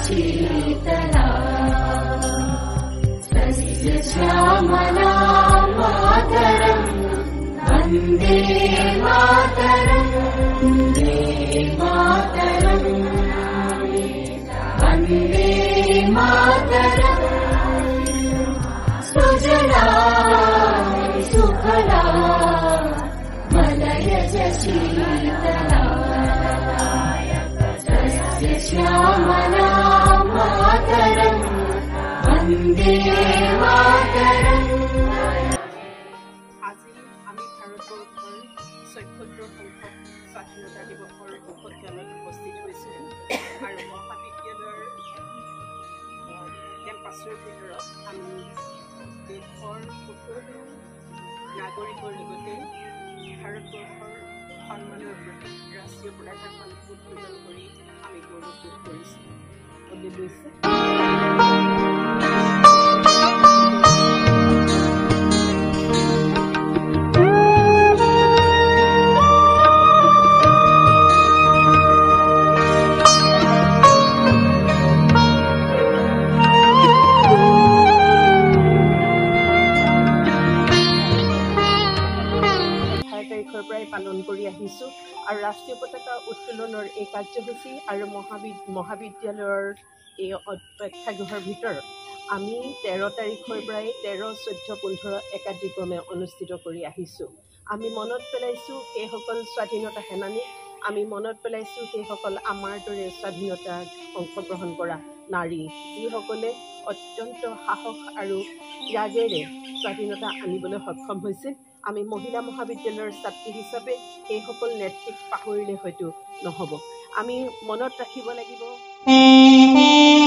शीतला श्यामला मातरम् वन्दे मातरम् वन्दे मातरम् वन्दे मातरम् सुजला सुफला मलयज शीतला श्यामला मातरम् वन्दे मातरम्। আজি আমি ভাৰতবৰ্ষৰ ৭৪ সংখ্যক স্বাধীনতা দিৱসৰ উপত্যকাত উপস্থিত হৈছোঁ আৰু মহাবিদ্যালয়ৰ কেম্পাছৰ ভিতৰত আমি দেশৰ সকলো নাগৰিকৰ লগতে ভাৰতবৰ্ষৰ সন্মানৰ প্ৰতি ৰাষ্ট্ৰীয় পতাকাখন উত্তোলন কৰি আমি গৌৰৱ বোধ কৰিছোঁ। পালন কৰি আহিছোঁ আৰু ৰাষ্ট্ৰীয় পতাকা উত্তোলনৰ এই কাৰ্যসূচী আৰু মহাবিদ্যালয়ৰ এই প্ৰেক্ষাগৃহৰ ভিতৰত আমি 13 তাৰিখৰ পৰাই 13, 14, 15 একাধিক্ৰমে অনুষ্ঠিত কৰি আহিছোঁ। আমি মনত পেলাইছোঁ সেইসকল স্বাধীনতা সেনানীক, আমি মনত পেলাইছোঁ সেইসকল আমাৰ দৰে স্বাধীনতাত অংশগ্ৰহণ কৰা নাৰী, যিসকলে অত্যন্ত সাহস আৰু ত্যাগেৰে স্বাধীনতা আনিবলৈ সক্ষম হৈছিল। আমি মহিলা মহাবিদ্যালয়ৰ ছাত্ৰী হিচাপে সেইসকল নেত্ৰীক পাহৰিলে হয়তো নহ'ব। আমি মনত ৰাখিব লাগিব